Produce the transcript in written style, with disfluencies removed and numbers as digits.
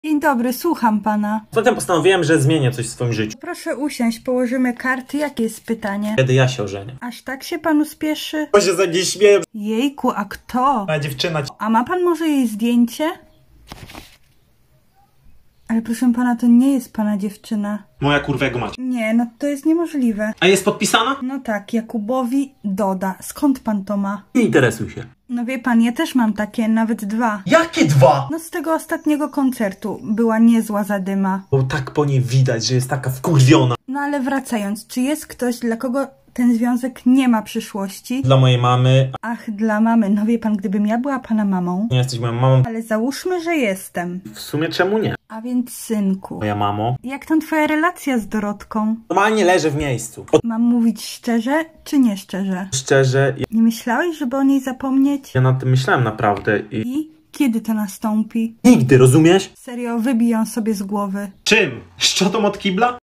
Dzień dobry, słucham pana. Potem postanowiłem, że zmienię coś w swoim życiu. Proszę usiąść, położymy karty. Jakie jest pytanie? Kiedy ja się ożenię? Aż tak się panu spieszy? Bo się za nie śmieję. Jejku, a kto? A dziewczyna. A ma pan może jej zdjęcie? Ale proszę pana, to nie jest pana dziewczyna. Moja kurwa jego mać. Nie, no to jest niemożliwe. A jest podpisana? No tak, Jakubowi Doda. Skąd pan to ma? Nie interesuj się. No wie pan, ja też mam takie, nawet 2. Jakie 2? No z tego ostatniego koncertu. Była niezła zadyma. Bo tak po niej widać, że jest taka wkurwiona. No ale wracając, czy jest ktoś, dla kogo ten związek nie ma przyszłości? Dla mojej mamy. Ach, dla mamy. No wie pan, gdybym ja była pana mamą. Nie jesteś moją mamą. Ale załóżmy, że jestem. W sumie czemu nie? A więc synku, Moja mamo. jak tam twoja relacja z Dorotką? Normalnie leżę w miejscu. Mam mówić szczerze, czy nie szczerze? Szczerze, Nie myślałeś, żeby o niej zapomnieć? ja nad tym myślałem naprawdę i... I kiedy to nastąpi? Nigdy, rozumiesz? Serio, wybij ją sobie z głowy. Czym? Szczotą od kibla?